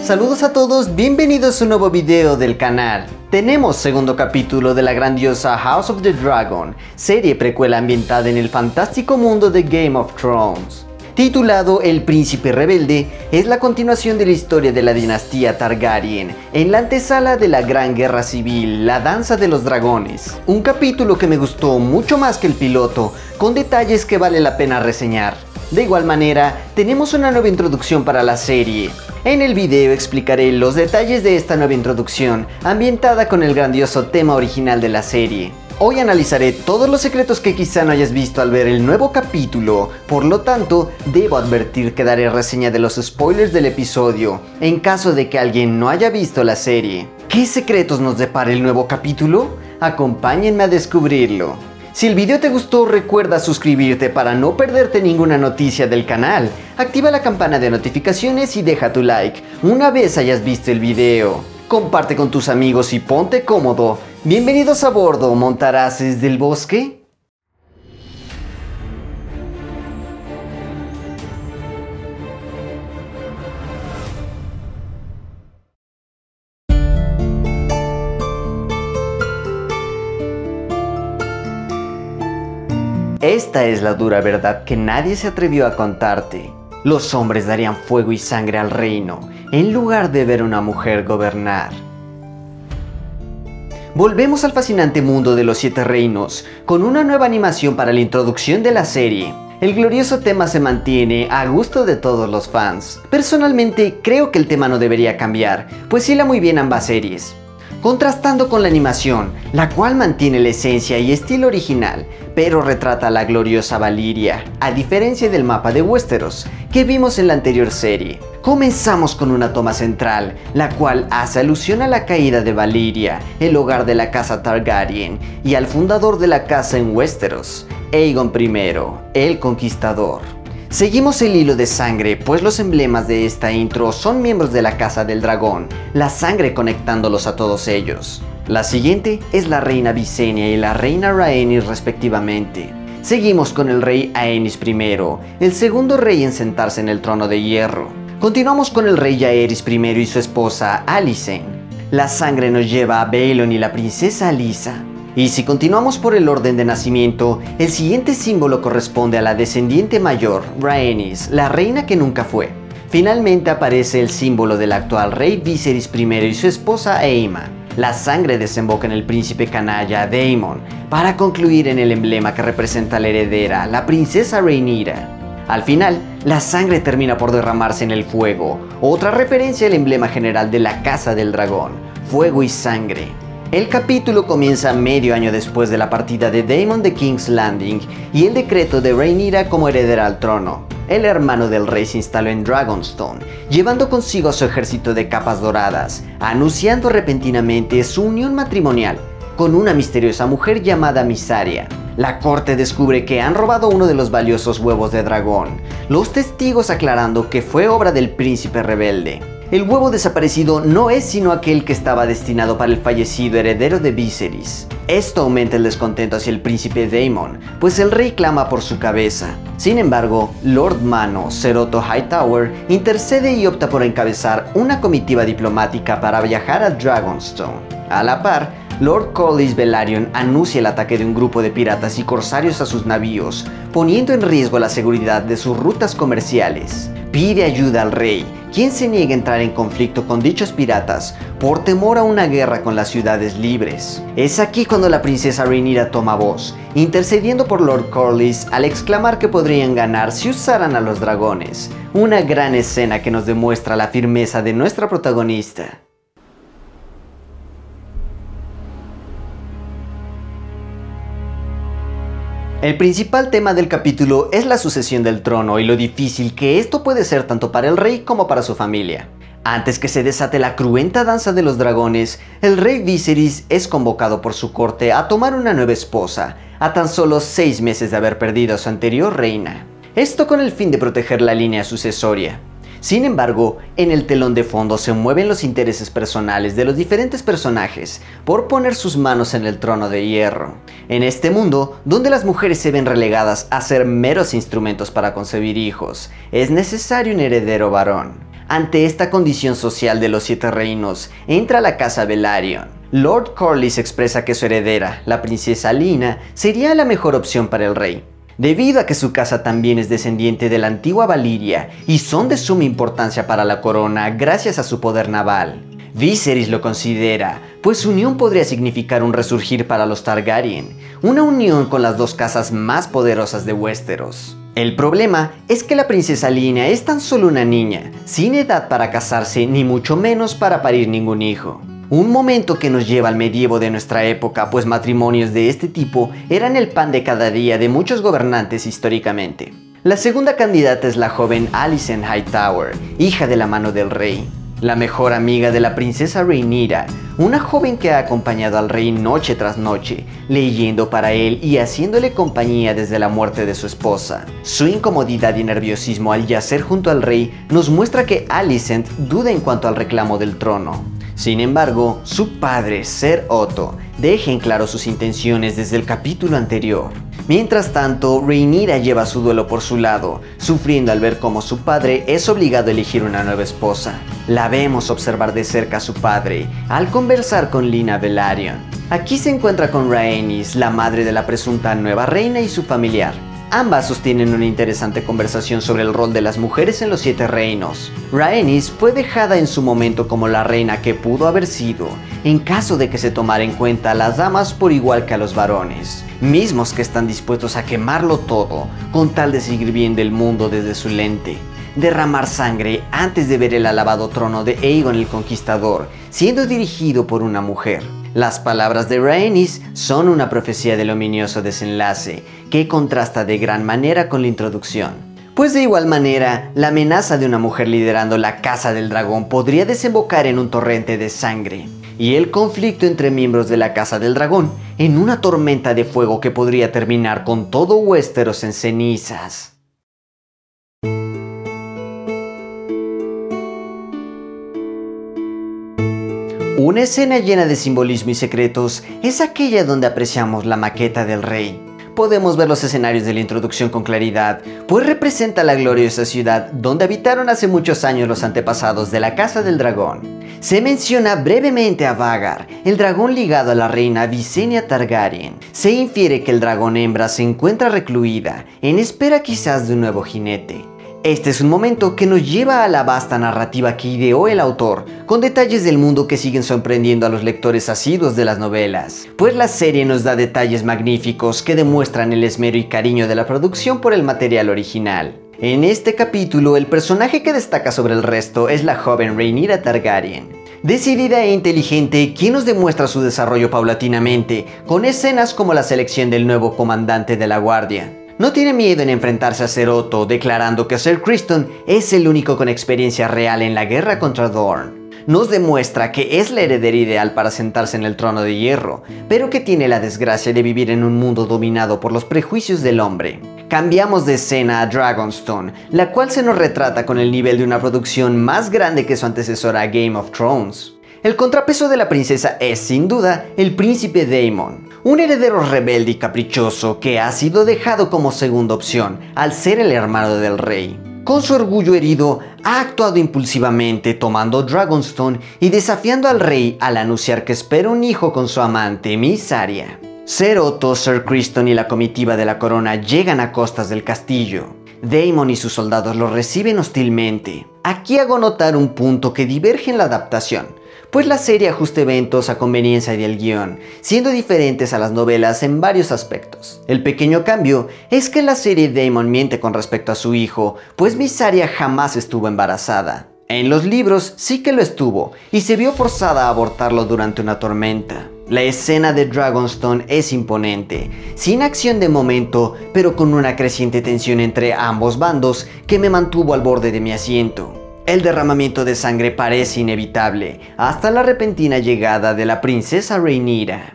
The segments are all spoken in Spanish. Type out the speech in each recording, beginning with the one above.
Saludos a todos, bienvenidos a un nuevo video del canal. Tenemos segundo capítulo de la grandiosa House of the Dragon, serie precuela ambientada en el fantástico mundo de Game of Thrones. Titulado El Príncipe Rebelde, es la continuación de la historia de la dinastía Targaryen, en la antesala de la Gran Guerra Civil, la Danza de los Dragones. Un capítulo que me gustó mucho más que el piloto, con detalles que vale la pena reseñar. De igual manera, tenemos una nueva introducción para la serie. En el video explicaré los detalles de esta nueva introducción, ambientada con el grandioso tema original de la serie. Hoy analizaré todos los secretos que quizá no hayas visto al ver el nuevo capítulo, por lo tanto, debo advertir que daré reseña de los spoilers del episodio, en caso de que alguien no haya visto la serie. ¿Qué secretos nos depara el nuevo capítulo? Acompáñenme a descubrirlo. Si el video te gustó, recuerda suscribirte para no perderte ninguna noticia del canal. Activa la campana de notificaciones y deja tu like una vez hayas visto el video. Comparte con tus amigos y ponte cómodo. Bienvenidos a bordo, montaraces del bosque. Esta es la dura verdad que nadie se atrevió a contarte. Los hombres darían fuego y sangre al reino, en lugar de ver a una mujer gobernar. Volvemos al fascinante mundo de los 7 reinos, con una nueva animación para la introducción de la serie. El glorioso tema se mantiene a gusto de todos los fans. Personalmente, creo que el tema no debería cambiar, pues hila muy bien ambas series. Contrastando con la animación, la cual mantiene la esencia y estilo original, pero retrata a la gloriosa Valyria, a diferencia del mapa de Westeros, que vimos en la anterior serie. Comenzamos con una toma central, la cual hace alusión a la caída de Valyria, el hogar de la casa Targaryen, y al fundador de la casa en Westeros, Aegon I, el Conquistador. Seguimos el hilo de sangre, pues los emblemas de esta intro son miembros de la Casa del Dragón, la sangre conectándolos a todos ellos. La siguiente es la reina Visenya y la reina Rhaenys respectivamente. Seguimos con el rey Aenys I, el segundo rey en sentarse en el trono de hierro. Continuamos con el rey Jaehaerys I y su esposa Alicent. La sangre nos lleva a Baelon y la princesa Alysa. Y si continuamos por el orden de nacimiento, el siguiente símbolo corresponde a la descendiente mayor, Rhaenys, la reina que nunca fue. Finalmente aparece el símbolo del actual rey Viserys I y su esposa Aemma. La sangre desemboca en el príncipe canalla Daemon, para concluir en el emblema que representa a la heredera, la princesa Rhaenyra. Al final, la sangre termina por derramarse en el fuego, otra referencia al emblema general de la Casa del Dragón, fuego y sangre. El capítulo comienza medio año después de la partida de Daemon de King's Landing y el decreto de Rhaenyra como heredera al trono. El hermano del rey se instaló en Dragonstone, llevando consigo a su ejército de capas doradas, anunciando repentinamente su unión matrimonial con una misteriosa mujer llamada Mysaria. La corte descubre que han robado uno de los valiosos huevos de dragón, los testigos aclarando que fue obra del príncipe rebelde. El huevo desaparecido no es sino aquel que estaba destinado para el fallecido heredero de Viserys. Esto aumenta el descontento hacia el príncipe Daemon, pues el rey clama por su cabeza. Sin embargo, Lord Mano Seroto Hightower intercede y opta por encabezar una comitiva diplomática para viajar a Dragonstone. A la par, Lord Corlys Velaryon anuncia el ataque de un grupo de piratas y corsarios a sus navíos, poniendo en riesgo la seguridad de sus rutas comerciales. Pide ayuda al rey, quien se niega a entrar en conflicto con dichos piratas por temor a una guerra con las ciudades libres. Es aquí cuando la princesa Rhaenyra toma voz, intercediendo por Lord Corlys al exclamar que podrían ganar si usaran a los dragones. Una gran escena que nos demuestra la firmeza de nuestra protagonista. El principal tema del capítulo es la sucesión del trono y lo difícil que esto puede ser tanto para el rey como para su familia. Antes que se desate la cruenta danza de los dragones, el rey Viserys es convocado por su corte a tomar una nueva esposa, a tan solo 6 meses de haber perdido a su anterior reina. Esto con el fin de proteger la línea sucesoria. Sin embargo, en el telón de fondo se mueven los intereses personales de los diferentes personajes por poner sus manos en el trono de hierro. En este mundo, donde las mujeres se ven relegadas a ser meros instrumentos para concebir hijos, es necesario un heredero varón. Ante esta condición social de los Siete Reinos, entra a la casa Velaryon. Lord Corlys expresa que su heredera, la princesa Lina, sería la mejor opción para el rey, debido a que su casa también es descendiente de la antigua Valyria y son de suma importancia para la corona gracias a su poder naval. Viserys lo considera, pues su unión podría significar un resurgir para los Targaryen, una unión con las dos casas más poderosas de Westeros. El problema es que la princesa Lina es tan solo una niña, sin edad para casarse ni mucho menos para parir ningún hijo. Un momento que nos lleva al medievo de nuestra época, pues matrimonios de este tipo eran el pan de cada día de muchos gobernantes históricamente. La segunda candidata es la joven Alicent Hightower, hija de la mano del rey, la mejor amiga de la princesa Rhaenyra, una joven que ha acompañado al rey noche tras noche, leyendo para él y haciéndole compañía desde la muerte de su esposa. Su incomodidad y nerviosismo al yacer junto al rey nos muestra que Alicent duda en cuanto al reclamo del trono. Sin embargo, su padre, Ser Otto, deja en claro sus intenciones desde el capítulo anterior. Mientras tanto, Rhaenyra lleva su duelo por su lado, sufriendo al ver cómo su padre es obligado a elegir una nueva esposa. La vemos observar de cerca a su padre, al conversar con Lina Velaryon. Aquí se encuentra con Rhaenys, la madre de la presunta nueva reina y su familiar. Ambas sostienen una interesante conversación sobre el rol de las mujeres en los Siete Reinos. Rhaenys fue dejada en su momento como la reina que pudo haber sido, en caso de que se tomara en cuenta a las damas por igual que a los varones, mismos que están dispuestos a quemarlo todo con tal de seguir viendo el mundo desde su lente. Derramar sangre antes de ver el alabado trono de Aegon el Conquistador, siendo dirigido por una mujer. Las palabras de Rhaenys son una profecía del ominioso desenlace, que contrasta de gran manera con la introducción. Pues de igual manera, la amenaza de una mujer liderando la Casa del Dragón podría desembocar en un torrente de sangre, y el conflicto entre miembros de la Casa del Dragón en una tormenta de fuego que podría terminar con todo Westeros en cenizas. Una escena llena de simbolismo y secretos es aquella donde apreciamos la maqueta del rey. Podemos ver los escenarios de la introducción con claridad, pues representa la gloriosa ciudad donde habitaron hace muchos años los antepasados de la Casa del Dragón. Se menciona brevemente a Vhagar, el dragón ligado a la reina Visenya Targaryen. Se infiere que el dragón hembra se encuentra recluida, en espera quizás de un nuevo jinete. Este es un momento que nos lleva a la vasta narrativa que ideó el autor, con detalles del mundo que siguen sorprendiendo a los lectores asiduos de las novelas, pues la serie nos da detalles magníficos que demuestran el esmero y cariño de la producción por el material original. En este capítulo, el personaje que destaca sobre el resto es la joven Rhaenyra Targaryen, decidida e inteligente, quien nos demuestra su desarrollo paulatinamente, con escenas como la selección del nuevo comandante de la guardia. No tiene miedo en enfrentarse a Ser Otto, declarando que Ser Criston es el único con experiencia real en la guerra contra Dorne. Nos demuestra que es la heredera ideal para sentarse en el trono de hierro, pero que tiene la desgracia de vivir en un mundo dominado por los prejuicios del hombre. Cambiamos de escena a Dragonstone, la cual se nos retrata con el nivel de una producción más grande que su antecesora Game of Thrones. El contrapeso de la princesa es, sin duda, el príncipe Daemon, un heredero rebelde y caprichoso que ha sido dejado como segunda opción al ser el hermano del rey. Con su orgullo herido, ha actuado impulsivamente tomando Dragonstone y desafiando al rey al anunciar que espera un hijo con su amante, Miss Arya. Ser Otto, Ser Criston y la comitiva de la corona llegan a costas del castillo. Daemon y sus soldados lo reciben hostilmente. Aquí hago notar un punto que diverge en la adaptación, pues la serie ajusta eventos a conveniencia del guión, siendo diferentes a las novelas en varios aspectos. El pequeño cambio es que en la serie Daemon miente con respecto a su hijo, pues Miss Arya jamás estuvo embarazada. En los libros sí que lo estuvo, y se vio forzada a abortarlo durante una tormenta. La escena de Dragonstone es imponente, sin acción de momento, pero con una creciente tensión entre ambos bandos que me mantuvo al borde de mi asiento. El derramamiento de sangre parece inevitable, hasta la repentina llegada de la princesa Rhaenyra.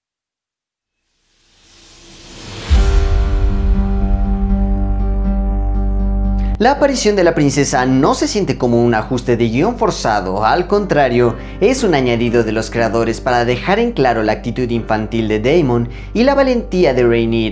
La aparición de la princesa no se siente como un ajuste de guión forzado, al contrario, es un añadido de los creadores para dejar en claro la actitud infantil de Daemon y la valentía de Rhaenyra.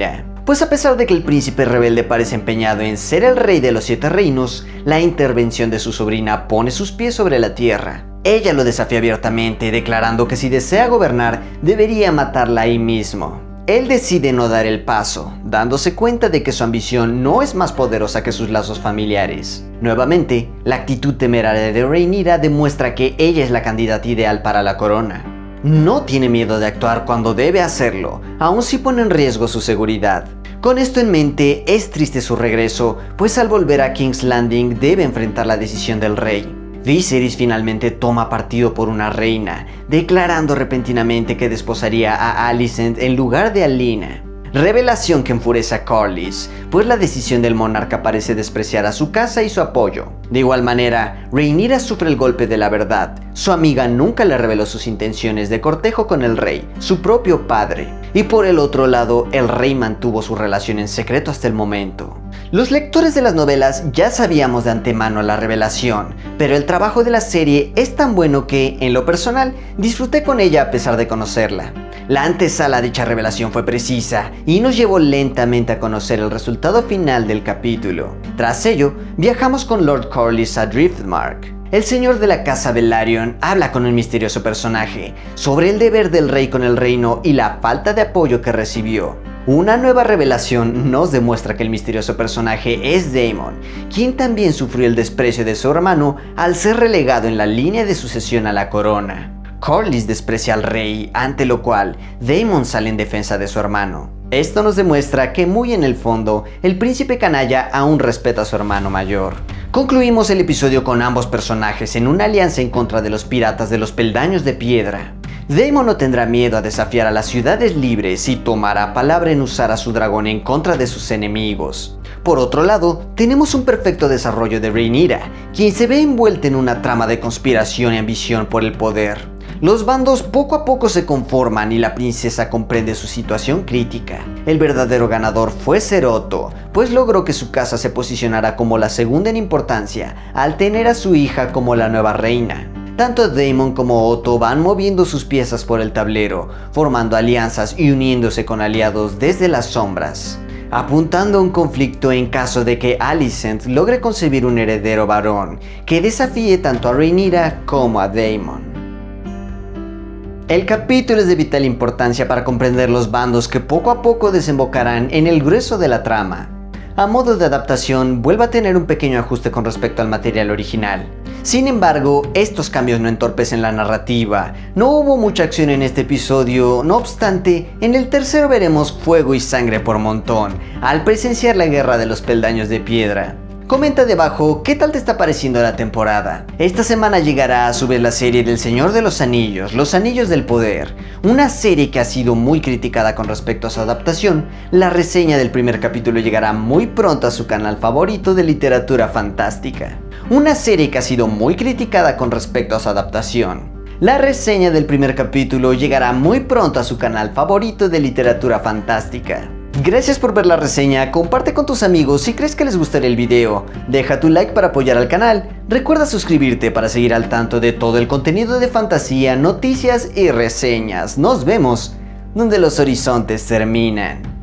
Pues a pesar de que el príncipe rebelde parece empeñado en ser el rey de los 7 reinos, la intervención de su sobrina pone sus pies sobre la tierra. Ella lo desafía abiertamente, declarando que si desea gobernar, debería matarla ahí mismo. Él decide no dar el paso, dándose cuenta de que su ambición no es más poderosa que sus lazos familiares. Nuevamente, la actitud temeraria de Rhaenyra demuestra que ella es la candidata ideal para la corona. No tiene miedo de actuar cuando debe hacerlo, aun si pone en riesgo su seguridad. Con esto en mente, es triste su regreso, pues al volver a King's Landing debe enfrentar la decisión del rey. Viserys finalmente toma partido por una reina, declarando repentinamente que desposaría a Alicent en lugar de Alyna. Revelación que enfurece a Corlys, pues la decisión del monarca parece despreciar a su casa y su apoyo. De igual manera, Rhaenyra sufre el golpe de la verdad. Su amiga nunca le reveló sus intenciones de cortejo con el rey, su propio padre. Y por el otro lado, el rey mantuvo su relación en secreto hasta el momento. Los lectores de las novelas ya sabíamos de antemano la revelación, pero el trabajo de la serie es tan bueno que, en lo personal, disfruté con ella a pesar de conocerla. La antesala a dicha revelación fue precisa y nos llevó lentamente a conocer el resultado final del capítulo. Tras ello, viajamos con Lord Corlys a Driftmark. El señor de la casa Velaryon habla con un misterioso personaje sobre el deber del rey con el reino y la falta de apoyo que recibió. Una nueva revelación nos demuestra que el misterioso personaje es Daemon, quien también sufrió el desprecio de su hermano al ser relegado en la línea de sucesión a la corona. Corlys desprecia al rey, ante lo cual Daemon sale en defensa de su hermano. Esto nos demuestra que muy en el fondo, el príncipe canalla aún respeta a su hermano mayor. Concluimos el episodio con ambos personajes en una alianza en contra de los piratas de los peldaños de piedra. Daemon no tendrá miedo a desafiar a las ciudades libres y tomará palabra en usar a su dragón en contra de sus enemigos. Por otro lado, tenemos un perfecto desarrollo de Rhaenyra, quien se ve envuelta en una trama de conspiración y ambición por el poder. Los bandos poco a poco se conforman y la princesa comprende su situación crítica. El verdadero ganador fue Ser Otto, pues logró que su casa se posicionara como la segunda en importancia, al tener a su hija como la nueva reina. Tanto Daemon como Otto van moviendo sus piezas por el tablero, formando alianzas y uniéndose con aliados desde las sombras, apuntando a un conflicto en caso de que Alicent logre concebir un heredero varón que desafíe tanto a Rhaenyra como a Daemon. El capítulo es de vital importancia para comprender los bandos que poco a poco desembocarán en el grueso de la trama. A modo de adaptación, vuelve a tener un pequeño ajuste con respecto al material original. Sin embargo, estos cambios no entorpecen la narrativa. No hubo mucha acción en este episodio, no obstante, en el tercero veremos fuego y sangre por montón, al presenciar la guerra de los peldaños de piedra. Comenta debajo qué tal te está pareciendo la temporada. Esta semana llegará a su vez la serie del Señor de los Anillos, Los Anillos del Poder, una serie que ha sido muy criticada con respecto a su adaptación. La reseña del primer capítulo llegará muy pronto a su canal favorito de literatura fantástica. Una serie que ha sido muy criticada con respecto a su adaptación. La reseña del primer capítulo llegará muy pronto a su canal favorito de literatura fantástica. Gracias por ver la reseña, comparte con tus amigos si crees que les gustaría el video, deja tu like para apoyar al canal, recuerda suscribirte para seguir al tanto de todo el contenido de fantasía, noticias y reseñas. Nos vemos donde los horizontes terminan.